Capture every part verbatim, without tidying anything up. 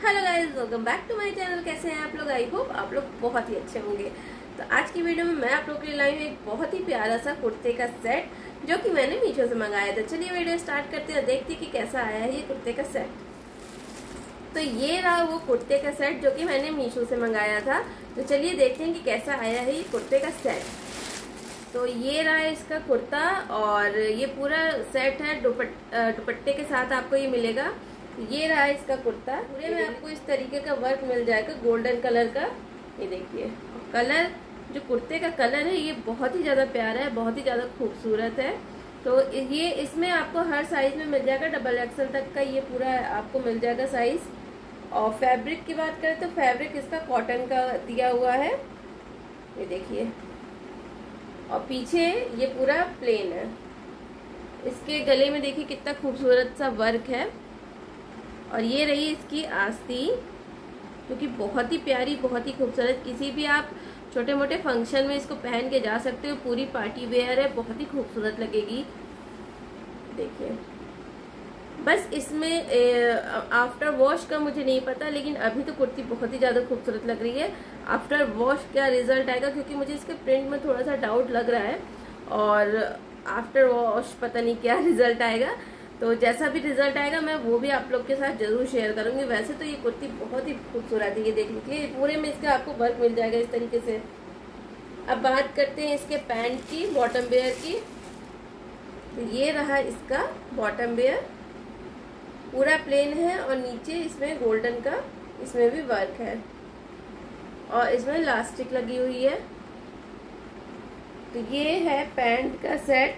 Hello guys, welcome back to my channel. कैसे हैं आप लोग? आई होप आप लोग बहुत ही अच्छे होंगे। तो आज की वीडियो में मैं आप लोग के लिए लाई हूँ एक बहुत ही प्यारा सा कुर्ते का सेट जो कि मैंने मीशो से मंगाया था। चलिए वीडियो स्टार्ट करते हैं और देखते हैं कि कैसा आया है ये कुर्ते का सेट। तो ये रहा वो कुर्ते का सेट जो कि मैंने मीशो से मंगाया था। तो चलिए देखते हैं कि कैसा आया है ये कुर्ते का सेट। तो ये रहा इसका कुर्ता और ये पूरा सेट है। दुपट्टे के साथ आपको ये मिलेगा। ये रहा इसका कुर्ता। पूरे में आपको इस तरीके का वर्क मिल जाएगा गोल्डन कलर का। ये देखिए कलर, जो कुर्ते का कलर है ये बहुत ही ज्यादा प्यारा है, बहुत ही ज्यादा खूबसूरत है। तो ये इसमें आपको हर साइज में मिल जाएगा, डबल एक्सल तक का ये पूरा आपको मिल जाएगा साइज। और फैब्रिक की बात करें तो फैब्रिक इसका कॉटन का दिया हुआ है, ये देखिए। और पीछे ये पूरा प्लेन है। इसके गले में देखिए कितना खूबसूरत सा वर्क है। और ये रही इसकी आस्तीन जो कि बहुत ही प्यारी, बहुत ही खूबसूरत। किसी भी आप छोटे मोटे फंक्शन में इसको पहन के जा सकते हो। पूरी पार्टी वेयर है, बहुत ही खूबसूरत लगेगी। देखिए बस इसमें आफ्टर वॉश का मुझे नहीं पता, लेकिन अभी तो कुर्ती बहुत ही ज़्यादा खूबसूरत लग रही है। आफ्टर वॉश क्या रिजल्ट आएगा, क्योंकि मुझे इसके प्रिंट में थोड़ा सा डाउट लग रहा है और आफ्टर वॉश पता नहीं क्या रिजल्ट आएगा। तो जैसा भी रिजल्ट आएगा मैं वो भी आप लोग के साथ जरूर शेयर करूंगी। वैसे तो ये कुर्ती बहुत ही खूबसूरत है, ये देख लीजिए पूरे में इसका आपको वर्क मिल जाएगा इस तरीके से। अब बात करते हैं इसके पैंट की, बॉटम वेयर की। तो ये रहा इसका बॉटम वेयर, पूरा प्लेन है और नीचे इसमें गोल्डन का इसमें भी वर्क है और इसमें इलास्टिक लगी हुई है। तो ये है पैंट का सेट।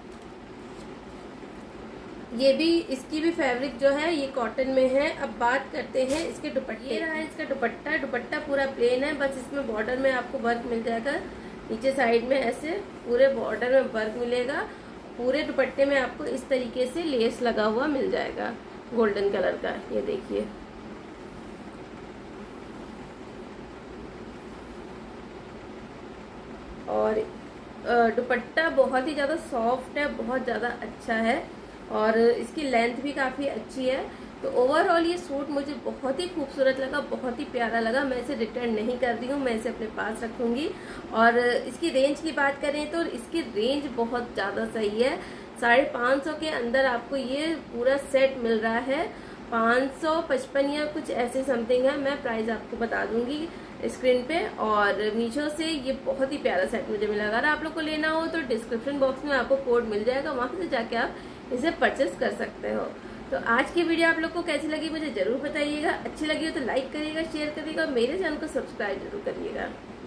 ये भी, इसकी भी फैब्रिक जो है ये कॉटन में है। अब बात करते हैं इसके दुपट्टे। ये रहा इसका दुपट्टा। दुपट्टा पूरा प्लेन है, बस इसमें बॉर्डर में आपको वर्क मिल जाएगा। नीचे साइड में ऐसे पूरे बॉर्डर में वर्क मिलेगा। पूरे दुपट्टे में आपको इस तरीके से लेस लगा हुआ मिल जाएगा गोल्डन कलर का, ये देखिए। और दुपट्टा बहुत ही ज्यादा सॉफ्ट है, बहुत ज्यादा अच्छा है और इसकी लेंथ भी काफ़ी अच्छी है। तो ओवरऑल ये सूट मुझे बहुत ही खूबसूरत लगा, बहुत ही प्यारा लगा। मैं इसे रिटर्न नहीं कर रही हूँ, मैं इसे अपने पास रखूँगी। और इसकी रेंज की बात करें तो इसकी रेंज बहुत ज़्यादा सही है। साढ़े पाँच सौ के अंदर आपको ये पूरा सेट मिल रहा है। पाँच सौ पचपन या कुछ ऐसे समथिंग है, मैं प्राइस आपको बता दूंगी स्क्रीन पे। और मीशो से ये बहुत ही प्यारा सेट मुझे मिला। अगर आप लोग को लेना हो तो डिस्क्रिप्शन बॉक्स में आपको कोड मिल जाएगा, वहां से जाके आप इसे परचेस कर सकते हो। तो आज की वीडियो आप लोग को कैसी लगी मुझे जरूर बताइएगा। अच्छी लगी हो तो लाइक करिएगा, शेयर करिएगा और मेरे चैनल को सब्सक्राइब जरूर करिएगा।